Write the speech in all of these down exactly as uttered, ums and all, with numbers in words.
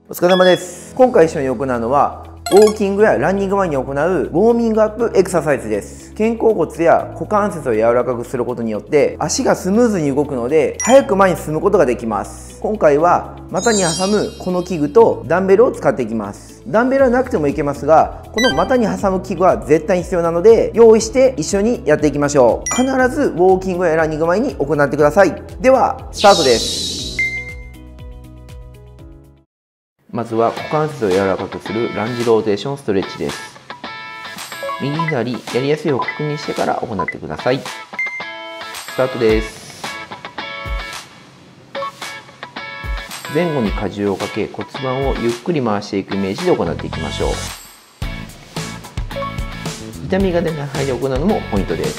お疲れ様です。今回一緒に行うのはウォーキングやランニング前に行うウォーミングアップエクササイズです。肩甲骨や股関節を柔らかくすることによって足がスムーズに動くので早く前に進むことができます。今回は股に挟むこの器具とダンベルを使っていきます。ダンベルはなくてもいけますが、この股に挟む器具は絶対に必要なので用意して一緒にやっていきましょう。必ずウォーキングやランニング前に行ってください。ではスタートです。まずは股関節を柔らかくするランジローテーションストレッチです。右左やりやすい方を確認してから行ってください。スタートです。前後に荷重をかけ骨盤をゆっくり回していくイメージで行っていきましょう。痛みが出ない範囲で行うのもポイントです。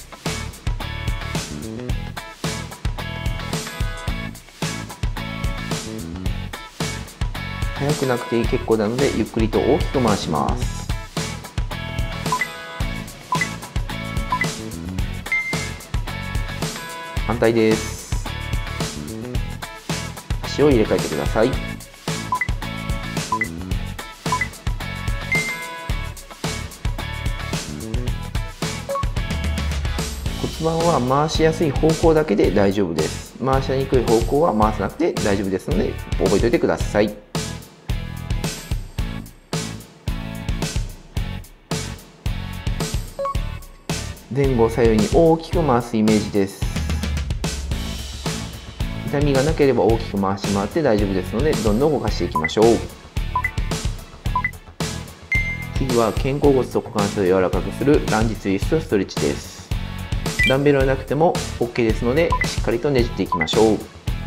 速くなくていい結構なのでゆっくりと大きく回します。反対です。足を入れ替えてください。骨盤は回しやすい方向だけで大丈夫です。回しにくい方向は回さなくて大丈夫ですので覚えておいてください。前後左右に大きく回すイメージです。痛みがなければ大きく回してもらって大丈夫ですのでどんどん動かしていきましょう。次は肩甲骨と股関節を柔らかくするランジツイストストレッチです。ダンベルはなくても オーケー ですのでしっかりとねじっていきましょう。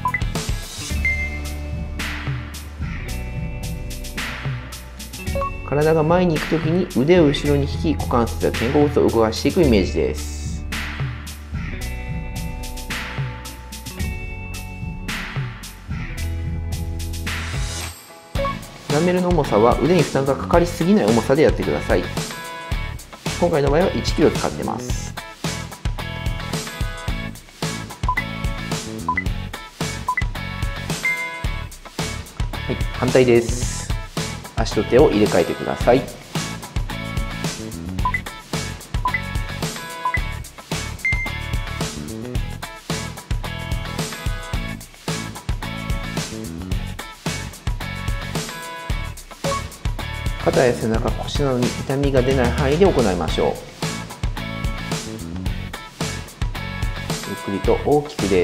体が前に行くときに腕を後ろに引き股関節や肩甲骨を動かしていくイメージです。ダンベルの重さは腕に負担がかかりすぎない重さでやってください。今回の場合はいちキロ使ってます。はい、反対です。足と手を入れ替えてください。肩や背中、腰などに痛みが出ない範囲で行いましょう。ゆっくりと大きくです。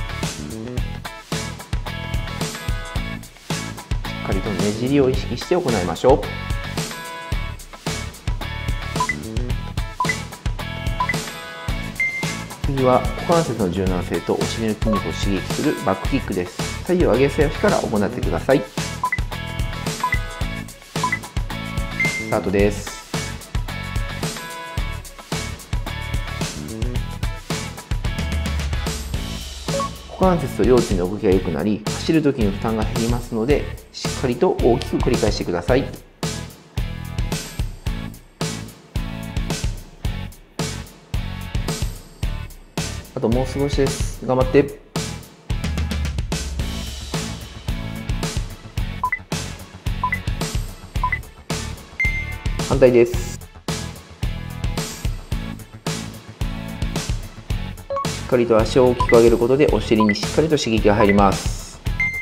しっかりとねじりを意識して行いましょう。次は股関節の柔軟性とお尻の筋肉を刺激するバックキックです。左右上げ背足から行ってください。スタートです。股関節と腰椎の動きが良くなり走る時に負担が減りますのでしっかりと大きく繰り返してください。あともう少しです。頑張って。反対です。しっかりと足を大きく上げることでお尻にしっかりと刺激が入ります。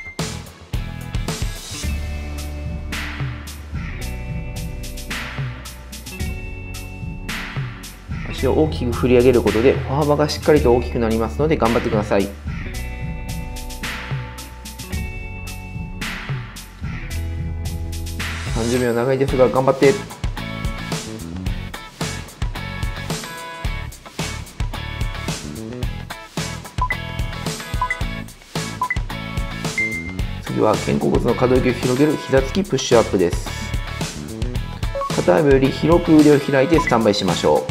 足を大きく振り上げることで歩幅がしっかりと大きくなりますので頑張ってください。さんじゅうびょう長いですが頑張って。次は肩甲骨の可動域を広げる膝つきプッシュアップです。片指より広く腕を開いてスタンバイしましょう。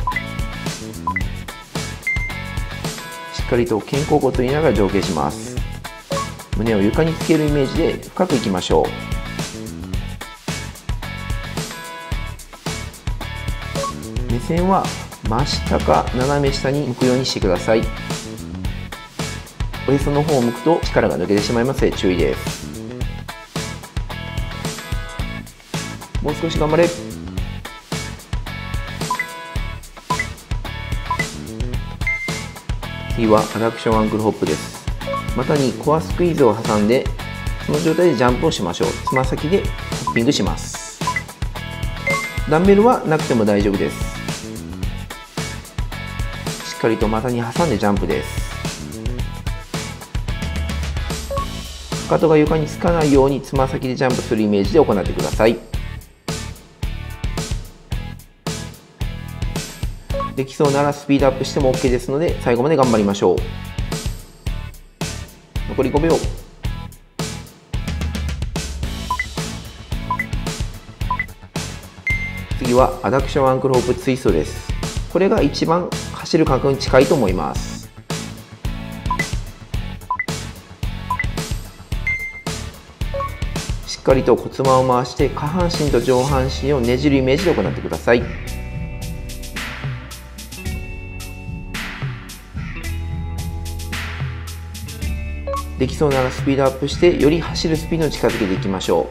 しっかりと肩甲骨を入れながら上下します。胸を床につけるイメージで深くいきましょう。目線は真下か斜め下に向くようにしてください。おへその方を向くと力が抜けてしまいますので注意です。 もう少し頑張れ。次はアダクションアンクルホップです。股にコアスクイーズを挟んで、その状態でジャンプをしましょう。つま先でホッピングします。ダンベルはなくても大丈夫です。しっかりと股に挟んでジャンプです。かかとが床につかないようにつま先でジャンプするイメージで行ってください。できそうならスピードアップしても OK ですので、最後まで頑張りましょう。残りごびょう。次はアダクションアンクルホップツイストです。これが一番走る感覚に近いと思います。しっかりと骨盤を回して下半身と上半身をねじるイメージで行ってください。できそうならスピードアップしてより走るスピードに近づけていきましょう。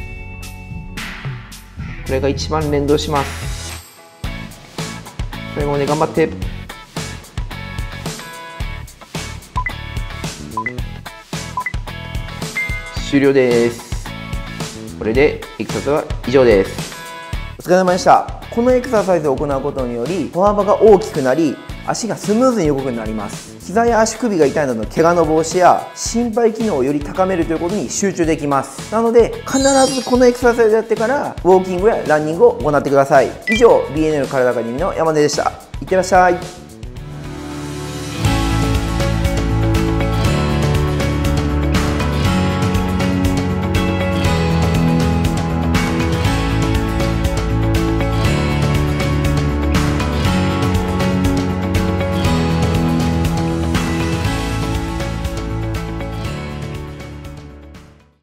これが一番連動します。最後まで頑張って。終了です。これでエクササイズは以上です。お疲れ様でした。このエクササイズを行うことにより歩幅が大きくなり、足がスムーズに動くようになります。膝や足首が痛いなどの怪我の防止や心肺機能をより高めるということに集中できます。なので必ずこのエクササイズをやってからウォーキングやランニングを行ってください。以上 ビーエヌエル 体がにみの山根でした。いってらっしゃい。